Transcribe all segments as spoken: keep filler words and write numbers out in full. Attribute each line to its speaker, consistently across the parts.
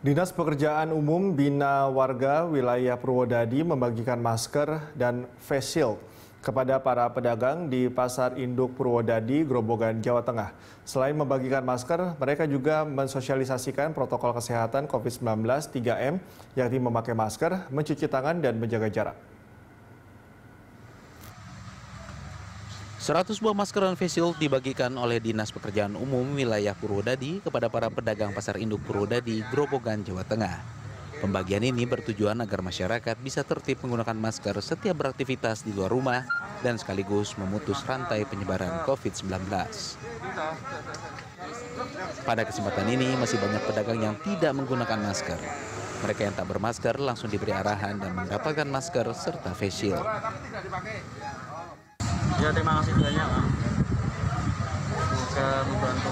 Speaker 1: Dinas Pekerjaan Umum Bina Warga Wilayah Purwodadi membagikan masker dan face shield kepada para pedagang di Pasar Induk Purwodadi, Grobogan, Jawa Tengah. Selain membagikan masker, mereka juga mensosialisasikan protokol kesehatan COVID sembilan belas tiga M, yakni memakai masker, mencuci tangan, dan menjaga jarak.
Speaker 2: seratus buah masker dan face shield dibagikan oleh Dinas Pekerjaan Umum Wilayah Purwodadi kepada para pedagang Pasar Induk Purwodadi, Grobogan, Jawa Tengah. Pembagian ini bertujuan agar masyarakat bisa tertib menggunakan masker setiap beraktivitas di luar rumah dan sekaligus memutus rantai penyebaran COVID sembilan belas. Pada kesempatan ini masih banyak pedagang yang tidak menggunakan masker. Mereka yang tak bermasker langsung diberi arahan dan mendapatkan masker serta face shield.
Speaker 3: Ya, terima kasih banyak, Pak. Semoga membantu.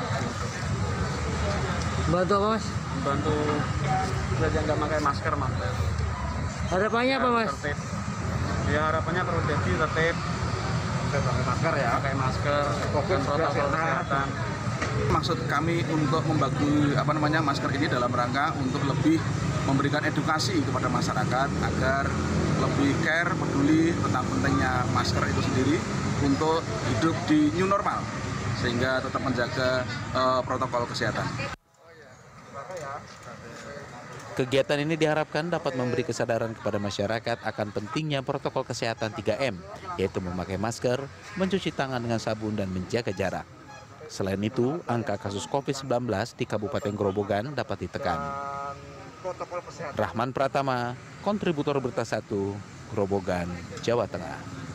Speaker 4: Bantu apa, Mas?
Speaker 3: Membantu biar yang nggak pakai masker, Mas.
Speaker 4: Harapannya apa, Mas?
Speaker 3: Tertib. Ya, harapannya perlu jadi tertib. Pakai masker ya, pakai masker, fokus protokol kesehatan.
Speaker 5: Maksud kami untuk membagi apa namanya masker ini dalam rangka untuk lebih memberikan edukasi kepada masyarakat agar lebih care, peduli tentang pentingnya masker itu sendiri untuk hidup di new normal sehingga tetap menjaga uh, protokol kesehatan.
Speaker 2: Kegiatan ini diharapkan dapat memberi kesadaran kepada masyarakat akan pentingnya protokol kesehatan tiga M, yaitu memakai masker, mencuci tangan dengan sabun, dan menjaga jarak. Selain itu, angka kasus COVID sembilan belas di Kabupaten Grobogan dapat ditekan. Rahman Pratama, kontributor Berita Satu, Grobogan, Jawa Tengah.